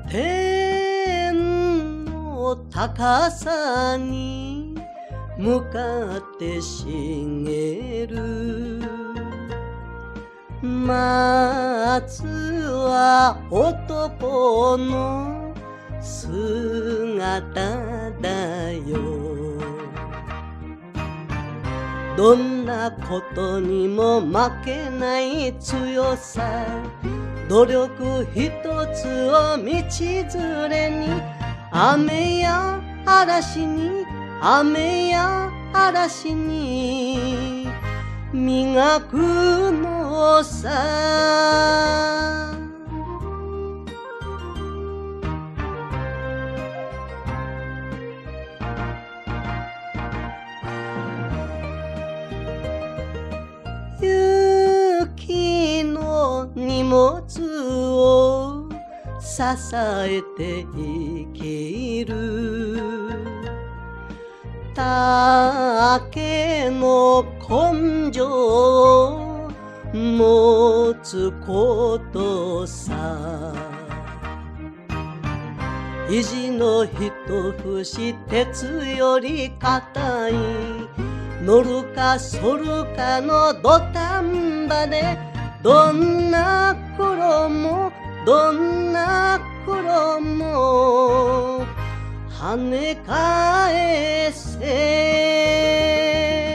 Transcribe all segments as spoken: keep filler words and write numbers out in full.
天の高さに向かって茂る松は男の姿だよ。どんなことにも負けない強さ、努力一つを道連れに、雨や嵐に雨や嵐に磨くのさ。雪の荷物を支えて生きる竹の根性を持つことさ。意地の一節鉄より硬い、乗るか反るかの土壇場で、どんな苦労もどんな苦労も跳ね返せ。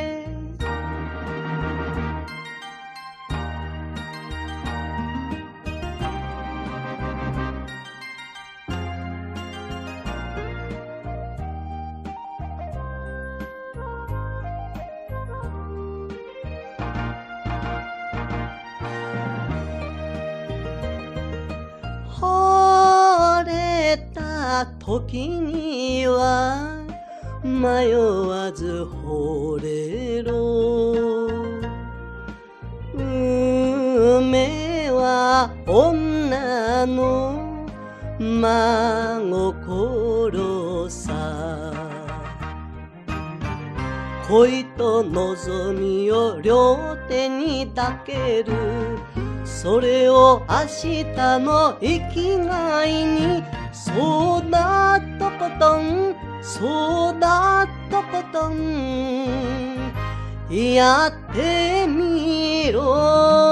惚れた時には迷わず惚れろ。梅は女の真心さ。恋と望みを両手に抱ける、それを明日の生きがいに、そうだとことんそうだとことんやってみろ。